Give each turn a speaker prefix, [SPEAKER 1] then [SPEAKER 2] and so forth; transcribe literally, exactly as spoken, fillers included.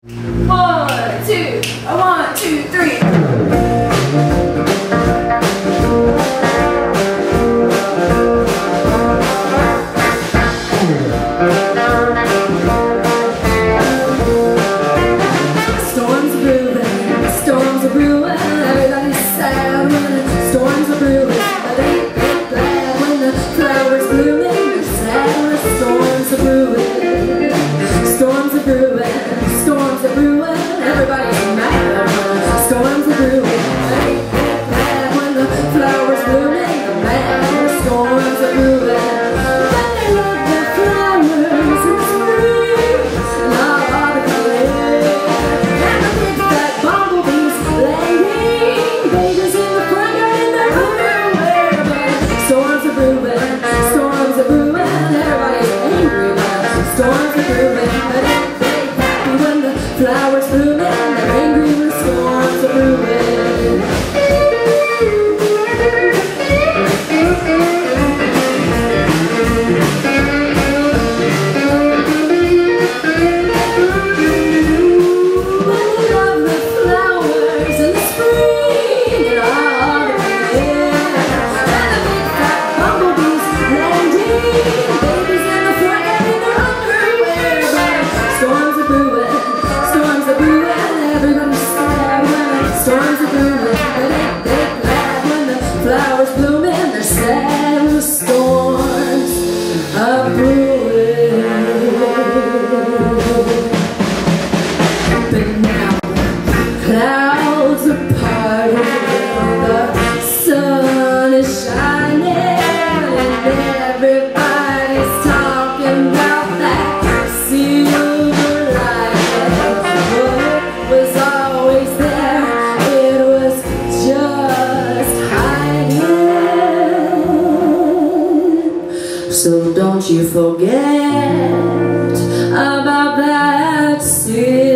[SPEAKER 1] One, two, one, two, three. Storms are brewing, storms are brewing, everybody's sad when storms are brewing. But ain't they glad when the flowers blooming? They're sad when storms are brewing. Storms are brewing, storms are brewing, everybody's mad when storms are brewing. But ain't they glad when the flowers blooming? They're mad when storms are brewing. But they love their flowers in spring and all the colors. And the big fat bumblebees laying babies in the front yard in their underwear. But storms are brewing, storms are brewing, everybody's angry when storms are brewing. But ain't they happy when the flowers blooming? They're angry when storms are brewing. Flowers blooming, they're sad when the storms are brewing. But now clouds are parting, the sun is shining, and everybody's talking about that silver lining. What was always there, it was just hiding. So don't you forget about that silver